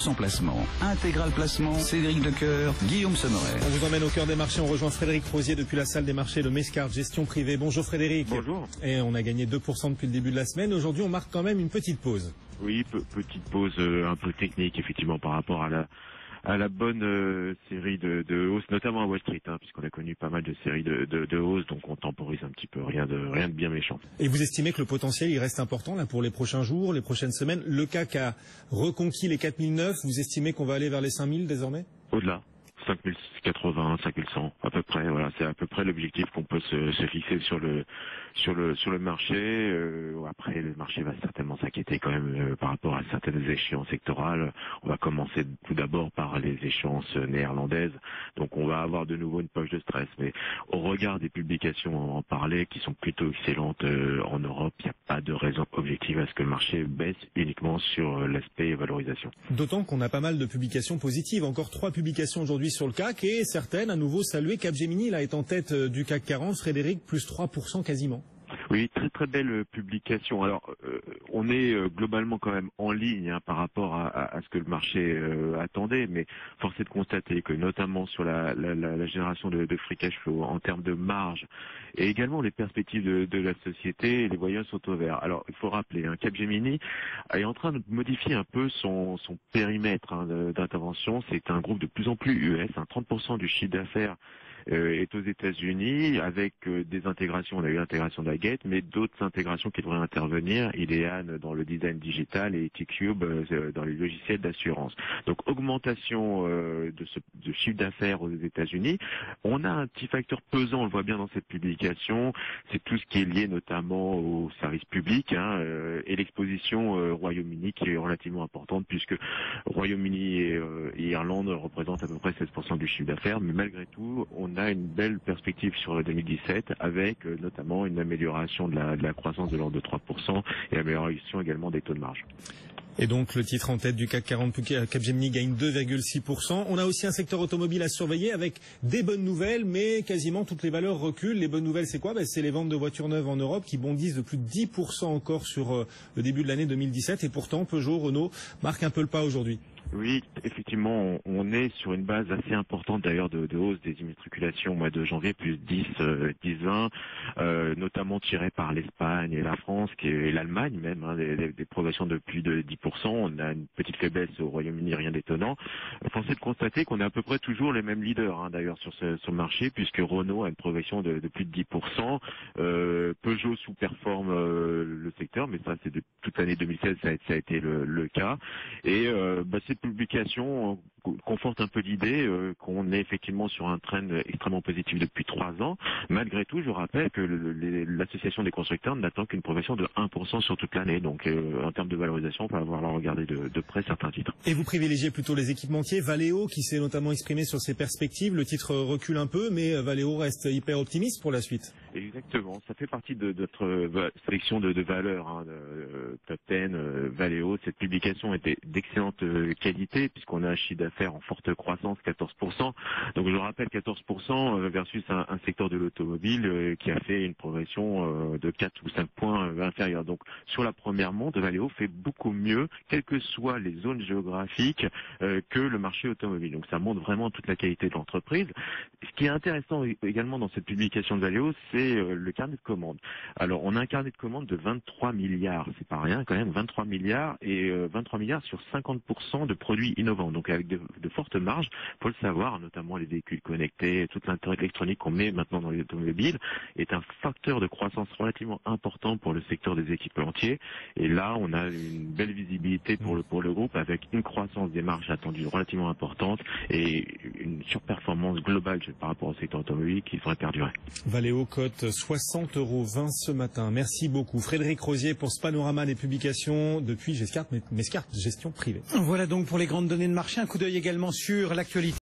Sans placement, intégral placement, Cédric Decoeur, Guillaume Sommerer. On vous emmène au cœur des marchés, on rejoint Frédéric Rosier depuis la salle des marchés, le Mescart Gestion Privée. Bonjour Frédéric. Bonjour. Et on a gagné 2% depuis le début de la semaine. Aujourd'hui, on marque quand même une petite pause. Oui, petite pause un peu technique, effectivement, par rapport à la bonne série de hausses, notamment à Wall Street, puisqu'on a connu pas mal de séries de hausses, donc on temporise un petit peu, rien de bien méchant. Et vous estimez que le potentiel, il reste important là pour les prochains jours, les prochaines semaines? Le CAC a reconquis les 4009, vous estimez qu'on va aller vers les 5000 désormais? Au-delà. 5080, 5100 à peu près. Voilà, c'est à peu près l'objectif qu'on peut se fixer sur le marché. Après, le marché va certainement s'inquiéter quand même par rapport à certaines échéances sectorales. On va commencer tout d'abord par les échéances néerlandaises. Donc, on va avoir de nouveau une poche de stress. Mais au regard des publications en parler qui sont plutôt excellentes en Europe, il n'y a pas de raison objective à ce que le marché baisse uniquement sur l'aspect valorisation. D'autant qu'on a pas mal de publications positives. Encore 3 publications aujourd'hui sur le CAC et certaines à nouveau saluées. Capgemini là est en tête du CAC 40, Frédéric, plus 3% quasiment. Oui, très belle publication. Alors, on est globalement quand même en ligne par rapport à ce que le marché attendait, mais force est de constater que notamment sur la génération de free cash flow, en termes de marge, et également les perspectives de la société, les voyants sont au vert. Alors, il faut rappeler, Capgemini est en train de modifier un peu son périmètre d'intervention. C'est un groupe de plus en plus US, 30% du chiffre d'affaires est aux États-Unis avec des intégrations. On a eu l'intégration d'Agate, mais d'autres intégrations qui devraient intervenir. Idean dans le design digital et T-Cube dans les logiciels d'assurance. Donc augmentation de chiffre d'affaires aux États-Unis. On a un petit facteur pesant, on le voit bien dans cette publication, c'est tout ce qui est lié notamment aux services publics et l'exposition Royaume-Uni qui est relativement importante puisque Royaume-Uni et Irlande représentent à peu près 16% du chiffre d'affaires, mais malgré tout, on a une belle perspective sur 2017 avec notamment une amélioration de la croissance de l'ordre de 3% et amélioration également des taux de marge. Et donc le titre en tête du CAC 40, Capgemini, gagne 2,6%. On a aussi un secteur automobile à surveiller avec des bonnes nouvelles, mais quasiment toutes les valeurs reculent. Les bonnes nouvelles, c'est quoi? C'est les ventes de voitures neuves en Europe qui bondissent de plus de 10% encore sur le début de l'année 2017. Et pourtant, Peugeot, Renault marquent un peu le pas aujourd'hui. Oui, effectivement, on est sur une base assez importante d'ailleurs de hausse des immatriculations au mois de janvier, plus 10-20, notamment tiré par l'Espagne et la France, et l'Allemagne même, des progressions de plus de 10%. On a une petite faiblesse au Royaume-Uni, rien d'étonnant. Force est de constater qu'on est à peu près toujours les mêmes leaders d'ailleurs sur ce marché, puisque Renault a une progression de plus de 10%. Peugeot sous-performe le secteur, mais ça c'est de toute l'année 2016, ça a été le cas. Et cette publication conforte un peu l'idée qu'on est effectivement sur un trend extrêmement positif depuis 3 ans. Malgré tout, je rappelle que l'association des constructeurs n'attend qu'une progression de 1% sur toute l'année. Donc en termes de valorisation, on va avoir à regarder de près certains titres. Et vous privilégiez plutôt les équipementiers. Valeo, qui s'est notamment exprimé sur ses perspectives, le titre recule un peu, mais Valeo reste hyper optimiste pour la suite. Exactement, ça fait partie de notre sélection de valeurs, Top 10, Valeo. Cette publication était d'excellente qualité puisqu'on a un chiffre d'affaires en forte croissance, 14%. Donc je rappelle 14% versus un secteur de l'automobile qui a fait une progression de 4 ou 5 points inférieure. Donc sur la première monte, Valeo fait beaucoup mieux, quelles que soient les zones géographiques, que le marché automobile. Donc ça montre vraiment toute la qualité de l'entreprise. Ce qui est intéressant également dans cette publication de Valeo, c'est le carnet de commandes. Alors on a un carnet de commandes de 23 milliards, c'est pas rien quand même, 23 milliards et 23 milliards sur 50% de produits innovants, donc avec de fortes marges, faut le savoir, notamment les véhicules connectés, toute l'électronique qu'on met maintenant dans les automobiles est un facteur de croissance relativement important pour le secteur des équipementiers. Et là, on a une belle visibilité pour le groupe avec une croissance des marges attendues relativement importante et une surperformance globale par rapport au secteur automobile qui devrait perdurer. Valeo cote 60,20 € ce matin. Merci beaucoup Frédéric Rosier pour ce panorama des publications depuis Mescart Gestion Privée. Voilà donc pour les grandes données de marché. Un coup d'œil également sur l'actualité.